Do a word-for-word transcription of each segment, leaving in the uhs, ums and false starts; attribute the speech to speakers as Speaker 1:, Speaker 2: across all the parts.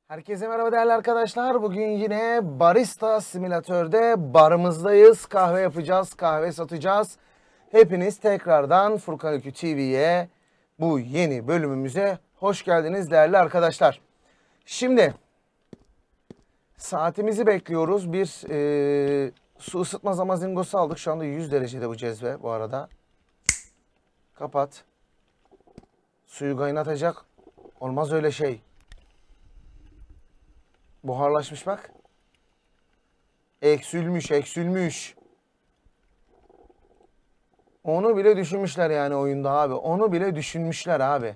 Speaker 1: Herkese merhaba değerli arkadaşlar. Bugün yine Barista Simülatör'de barımızdayız. Kahve yapacağız, kahve satacağız. Hepiniz tekrardan Furkan Öykü T V'ye, bu yeni bölümümüze hoş geldiniz değerli arkadaşlar. Şimdi saatimizi bekliyoruz. Bir e, su ısıtma zamazingosu aldık. Şu anda yüz derecede bu cezve bu arada. Kapat. Suyu kaynatacak. Olmaz öyle şey. Buharlaşmış bak. Eksülmüş, eksülmüş. Onu bile düşünmüşler yani oyunda abi. Onu bile düşünmüşler abi.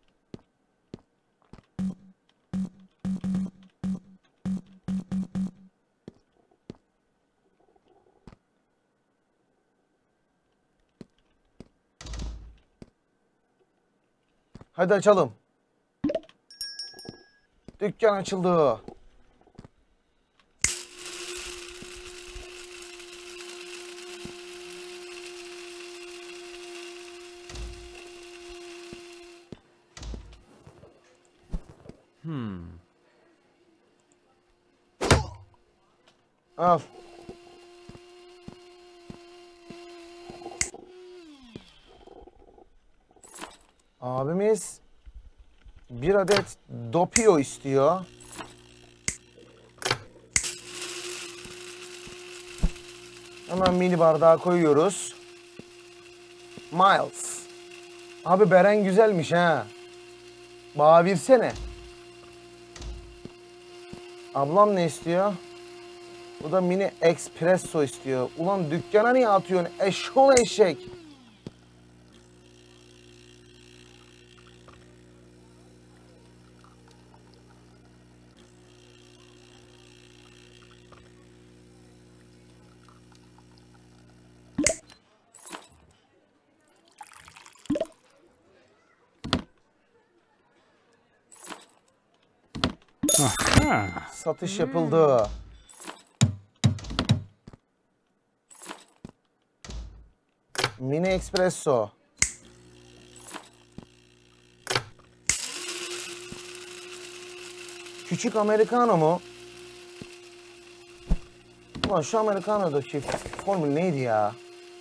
Speaker 1: Hadi açalım. Dükkan açıldı.
Speaker 2: Hmm.
Speaker 1: Al. Abimiz bir adet Doppio istiyor. Hemen mini bardağa koyuyoruz. Miles. Abi Beren güzelmiş ha. Bana versene. Ablam ne istiyor? Bu da mini espresso istiyor. Ulan dükkana niye atıyorsun? Eşşoğlu eşek.
Speaker 2: Aha.
Speaker 1: Satış yapıldı. Mini espresso. Küçük americano mu? Ulan şu americanodaki formül neydi ya?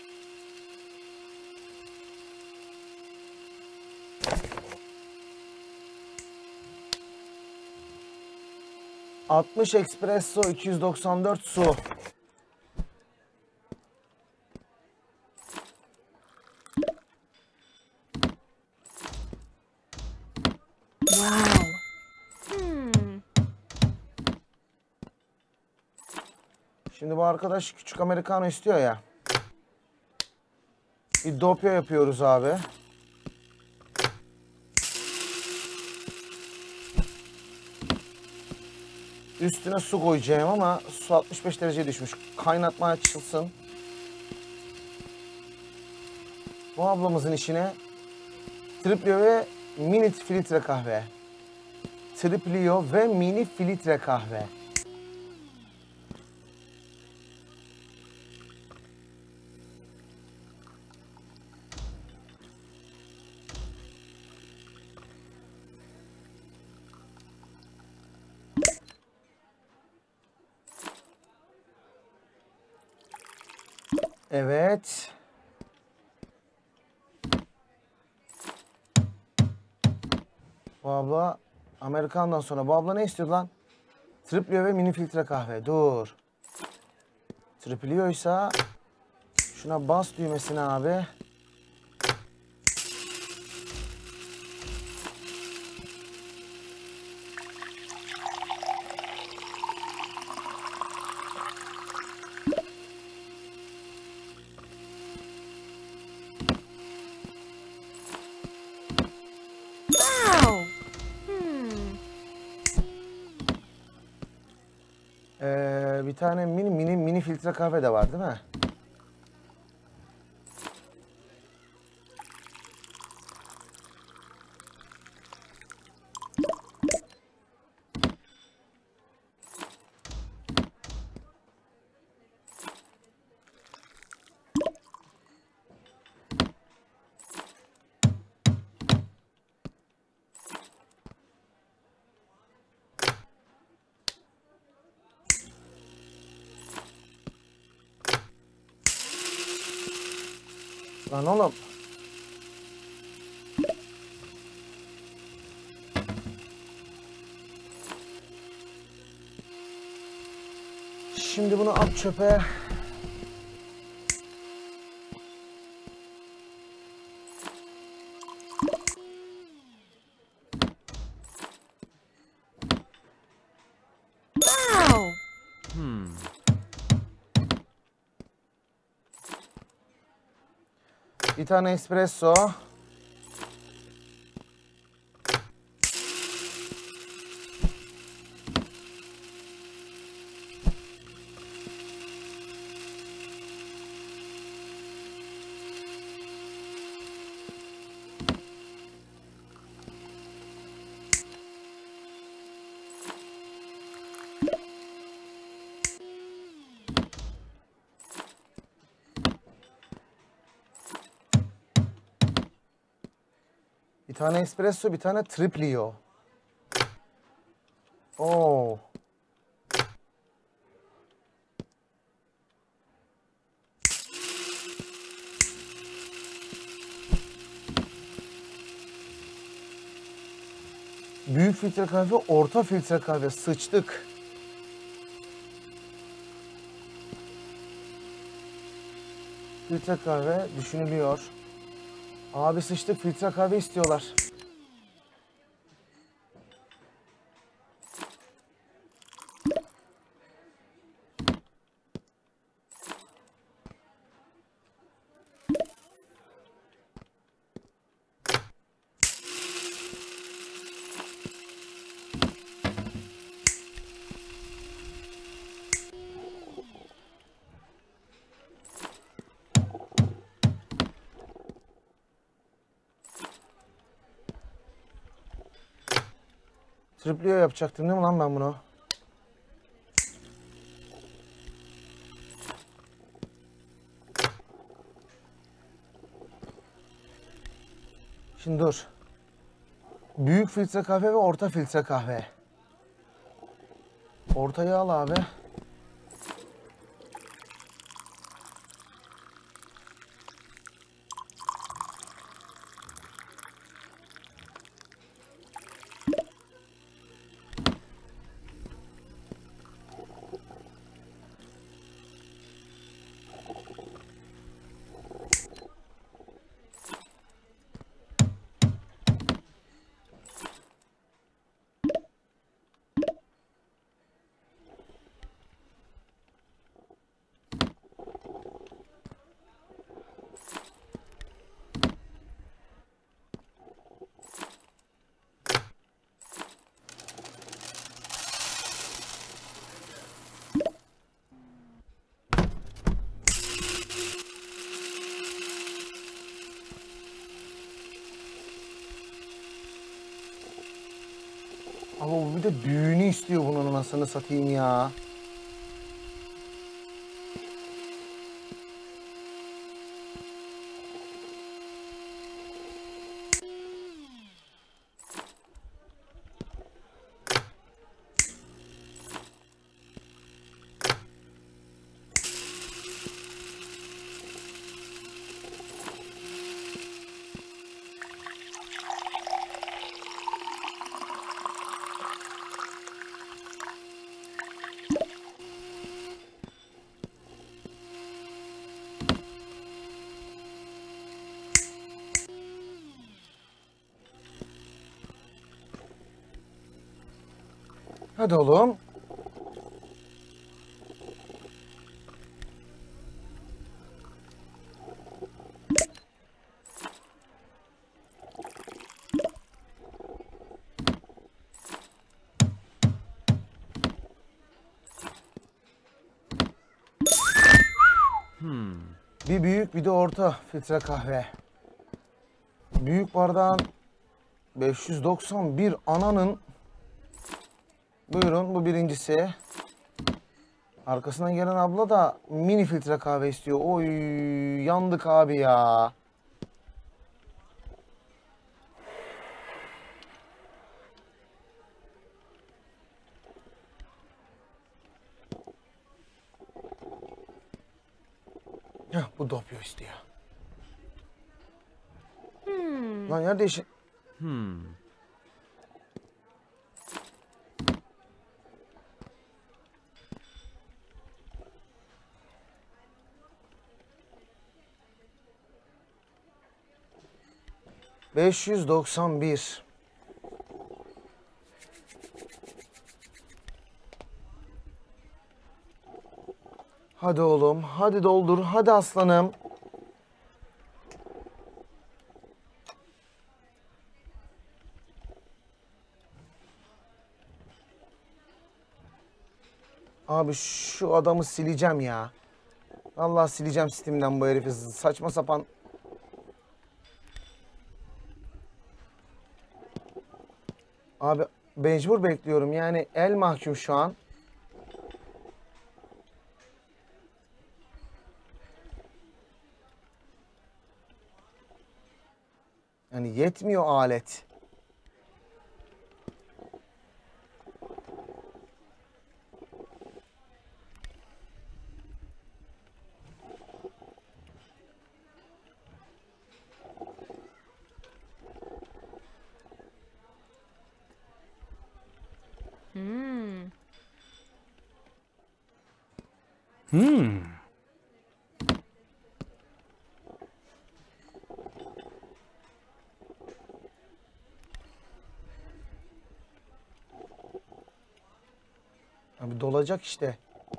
Speaker 1: altmış espresso, iki yüz doksan dört su.
Speaker 3: Wow. Hmm.
Speaker 1: Şimdi bu arkadaş küçük americano istiyor ya. Bir doppio yapıyoruz abi. Üstüne su koyacağım ama su altmış beş dereceye düşmüş. Kaynatma açılsın. Bu ablamızın işine Triplio ve mini filtre kahve. Triplio ve mini filtre kahve. Evet. Bu abla Amerikan'dan sonra bu abla ne istiyor lan? Triplio ve mini filtre kahve. Dur. Triplio'ysa şuna bas düğmesine abi.
Speaker 3: Wow. Hmm.
Speaker 1: Ee, bir tane mini mini mini filtre kahve de var değil mi? Lan oğlum. Şimdi bunu at çöpe.
Speaker 3: Wow!
Speaker 2: Hmm.
Speaker 1: Bir tane espresso. Bir tane espresso, bir tane triplio. Oo. Büyük filtre kahve, orta filtre kahve. Sıçtık. Filtre kahve düşünülüyor. Abi sıçtık, filtre kahve istiyorlar. Triplio yapacaktım değil mi lan ben bunu? Şimdi dur. Büyük filtre kahve ve orta filtre kahve. Ortayı al abi. Ama bu bir de büyüğünü istiyor bunun, anasını satayım ya. Hadi oğlum.
Speaker 2: Hmm.
Speaker 1: Bir büyük bir de orta filtre kahve. Büyük bardağın beş yüz doksan bir ananın. Buyurun, bu birincisi. Arkasından gelen abla da mini filtre kahve istiyor. Oy, yandık abi ya. Heh, bu dopyo istiyor. Lan yer değişik.
Speaker 2: Hmm.
Speaker 1: beş yüz doksan bir. Hadi oğlum, hadi doldur, hadi aslanım. Abi şu adamı sileceğim ya. Vallahi sileceğim Steam'den bu herifi. Saçma sapan. Abi mecbur bekliyorum. Yani el mahkum şu an. Yani yetmiyor alet.
Speaker 3: Hmm.
Speaker 2: Hmm.
Speaker 1: Abi dolacak işte.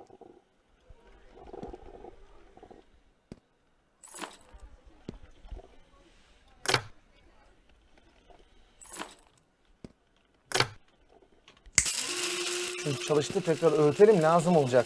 Speaker 1: Şimdi çalıştı, tekrar öğütelim, lazım olacak.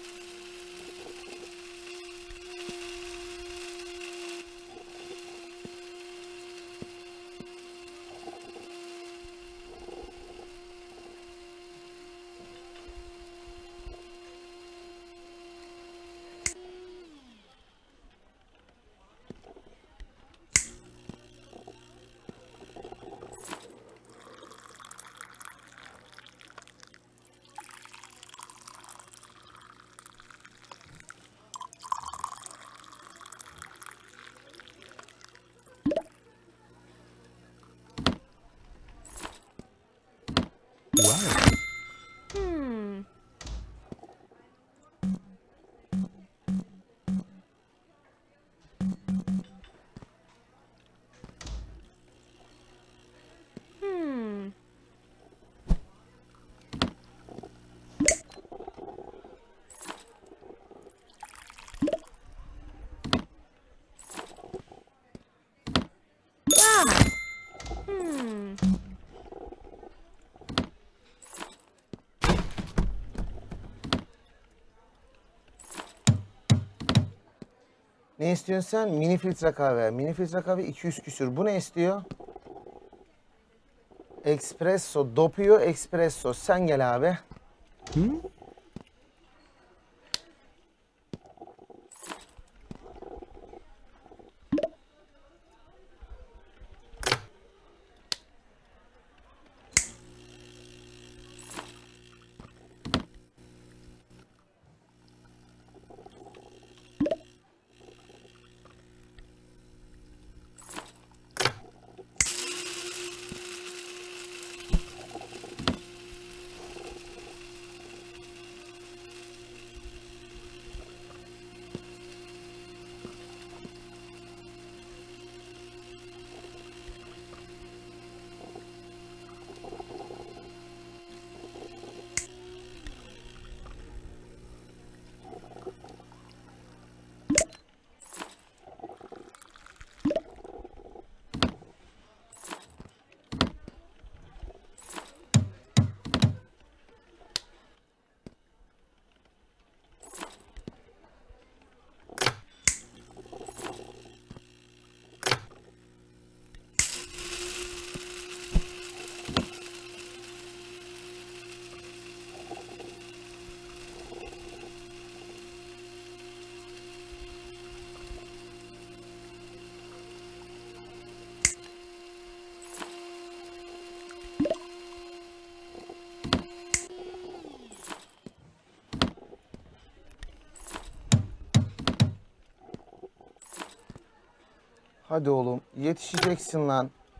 Speaker 2: Wow.
Speaker 3: Hmm. Hmm. Wow. Hmm.
Speaker 1: Ne istiyorsun sen? Mini filtre kahve. Mini filtre kahve iki yüz küsür. Bu ne istiyor? Espresso. Doppio espresso. Sen gel abi.
Speaker 2: Hmm?
Speaker 1: Hadi oğlum. Yetişeceksin lan.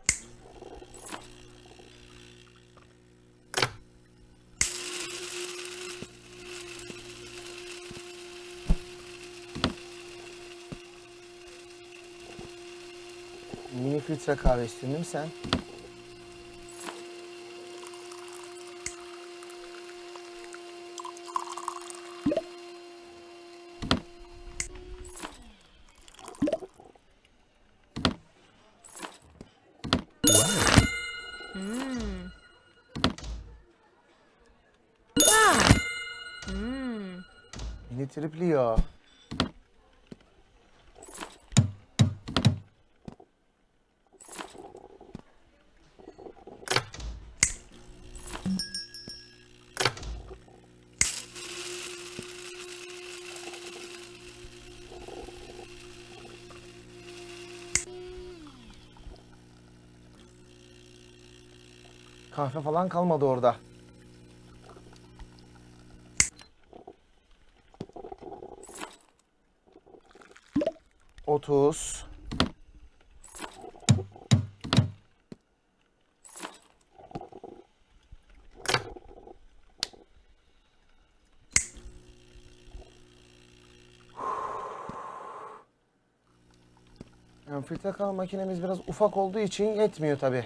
Speaker 1: Mini filtre kahve istiyorsun değil mi sen?
Speaker 3: Hmm. Wow. Hmm.
Speaker 1: Mini tripli ya. Kahve falan kalmadı orada. Otuz. Yani filtre kahve makinemiz biraz ufak olduğu için yetmiyor tabii.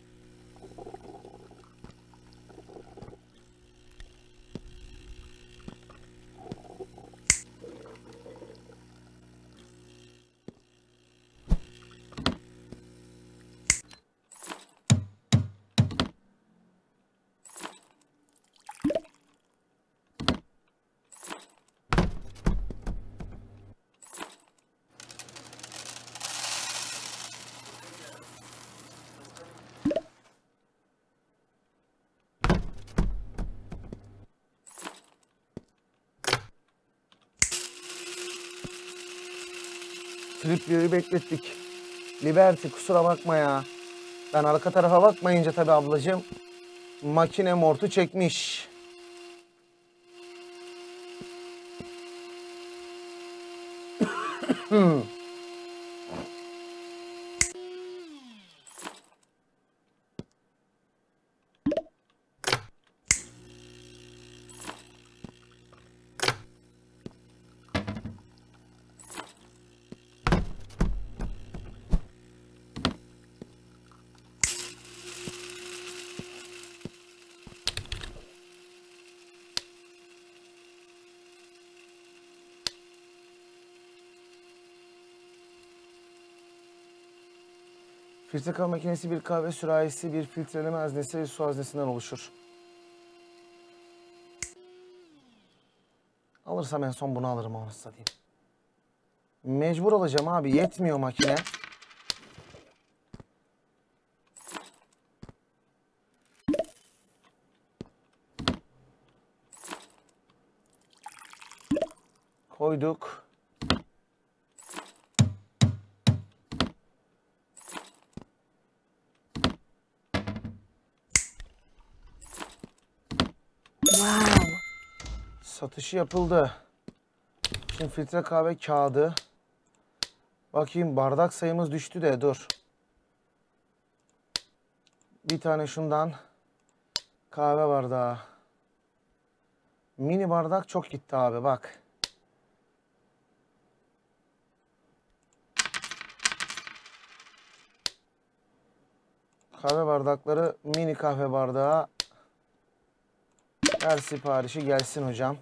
Speaker 1: Triplio'yu beklettik. Liberty kusura bakma ya. Ben arka tarafa bakmayınca tabii ablacığım makine mortu çekmiş. Filtre kahve makinesi bir kahve sürahisi, bir filtreleme haznesi ve su haznesinden oluşur. Alırsam en son bunu alırım onu satayım. Mecbur alacağım abi, yetmiyor makine. Koyduk.
Speaker 3: Wow.
Speaker 1: Satışı yapıldı. Şimdi filtre kahve kağıdı. Bakayım bardak sayımız düştü de dur. Bir tane şundan kahve bardağı. Mini bardak çok gitti abi bak. Kahve bardakları mini kahve bardağı. Her siparişi gelsin hocam.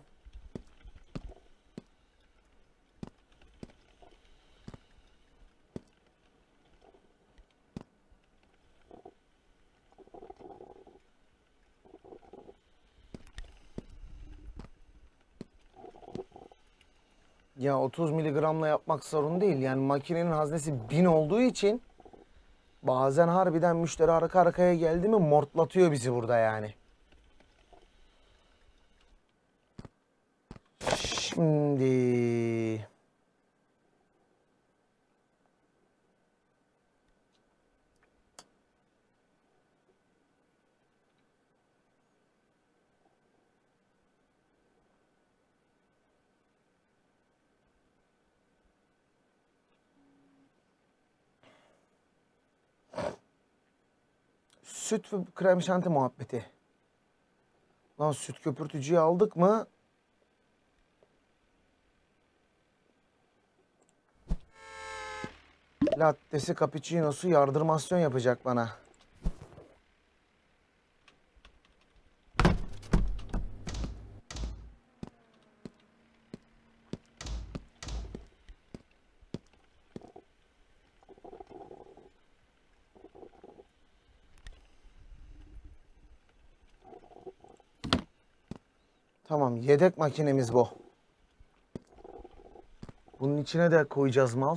Speaker 1: Ya otuz miligramla yapmak sorun değil. Yani makinenin haznesi bin olduğu için bazen harbiden müşteri arka arkaya geldi mi mortlatıyor bizi burada yani. Şimdi süt ve krem şanti muhabbeti. Lan süt köpürtücüyü aldık mı? Lattesi, cappuccino'su yardırmasyon yapacak bana. Tamam, yedek makinemiz bu. Bunun içine de koyacağız mal.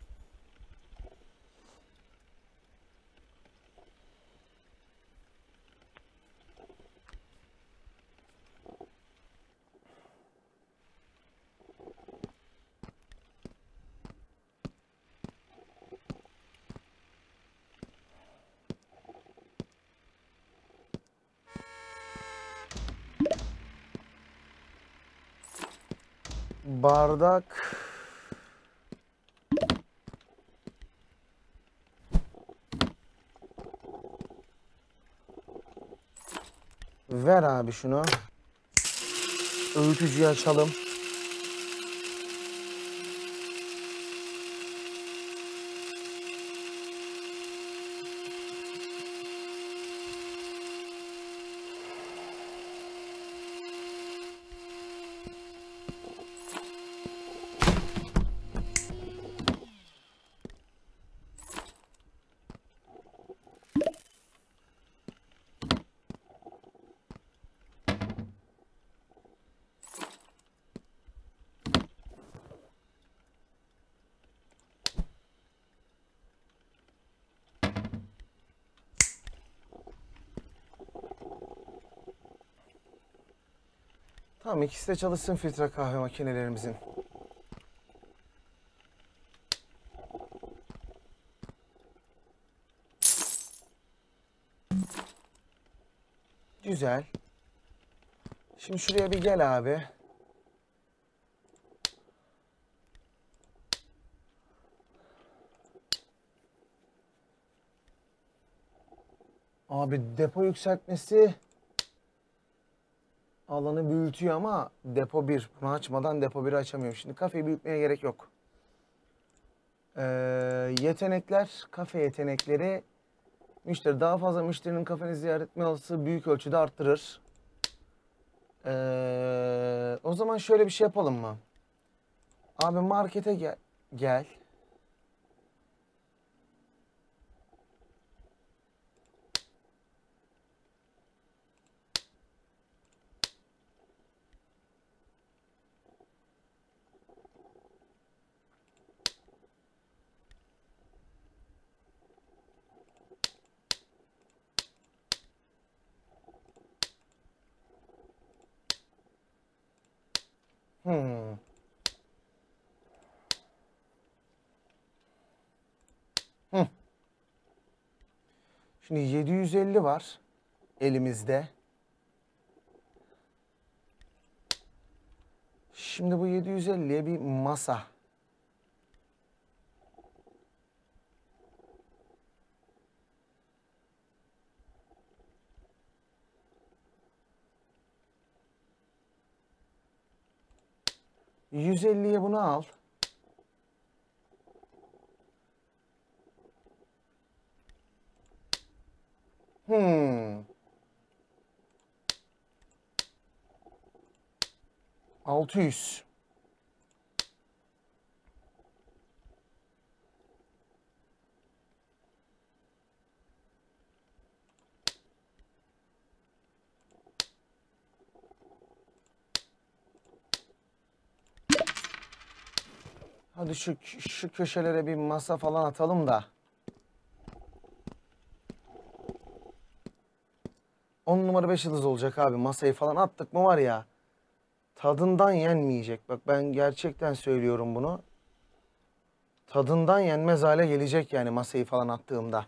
Speaker 1: Bardak. Ver abi şunu. Öğütücüyü açalım. Tamam, ikisi de çalışsın filtre kahve makinelerimizin. Güzel. Şimdi şuraya bir gel abi. Abi depo yükseltmesi alanı büyütüyor ama depo bir. Bunu açmadan depo biri açamıyorum. Şimdi kafeyi büyütmeye gerek yok. Ee, yetenekler, kafe yetenekleri. Müşteri daha fazla müşterinin kafeni ziyaret etme olasılığı büyük ölçüde arttırır. Ee, o zaman şöyle bir şey yapalım mı? Abi markete gel. Gel. Hmm. Hı. Şimdi yedi yüz elli var elimizde. Şimdi bu yedi yüz elliye bir masa. yüz elliye bunu al. Hmm. altı yüz. Hadi şu, şu köşelere bir masa falan atalım da. on numara beş yıldız olacak abi. Masayı falan attık mı var ya. Tadından yenmeyecek. Bak ben gerçekten söylüyorum bunu. Tadından yenmez hale gelecek yani masayı falan attığımda.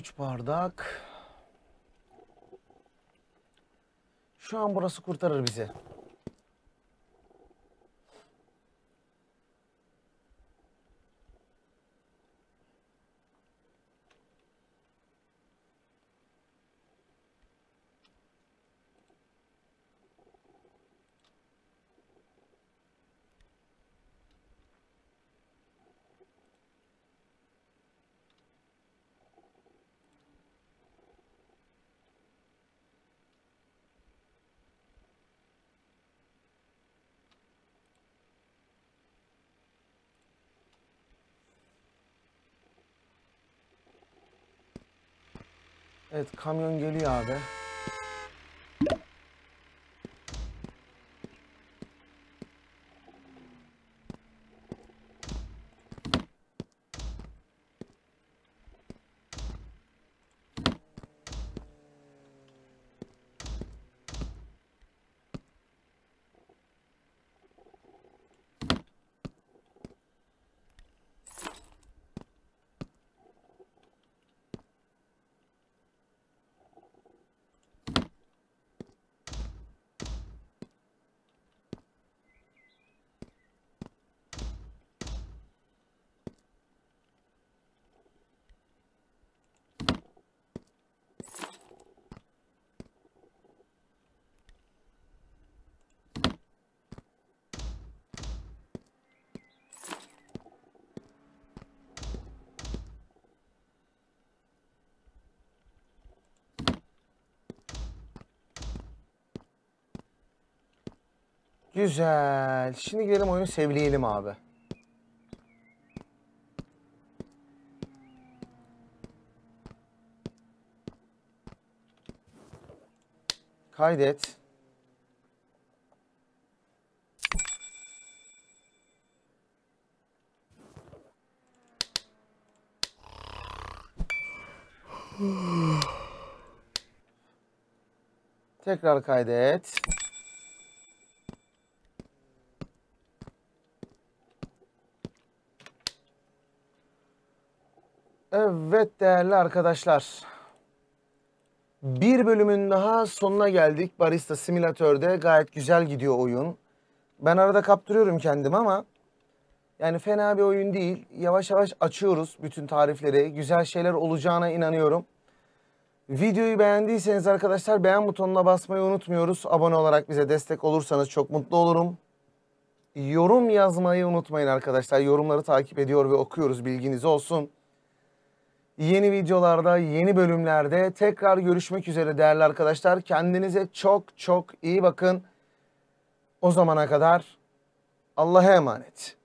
Speaker 1: üç bardak. Şu an burası kurtarır bizi. Evet, kamyon geliyor abi. Güzel. Şimdi gidelim oyunu sevleyelim abi. Kaydet. Tekrar kaydet. Evet değerli arkadaşlar. Bir bölümün daha sonuna geldik. Barista Simülatör'de gayet güzel gidiyor oyun. Ben arada kaptırıyorum kendimi ama yani fena bir oyun değil. Yavaş yavaş açıyoruz bütün tarifleri. Güzel şeyler olacağına inanıyorum. Videoyu beğendiyseniz arkadaşlar beğen butonuna basmayı unutmuyoruz. Abone olarak bize destek olursanız çok mutlu olurum. Yorum yazmayı unutmayın arkadaşlar. Yorumları takip ediyor ve okuyoruz, bilginiz olsun. Yeni videolarda, yeni bölümlerde tekrar görüşmek üzere değerli arkadaşlar. Kendinize çok çok iyi bakın. O zamana kadar Allah'a emanet.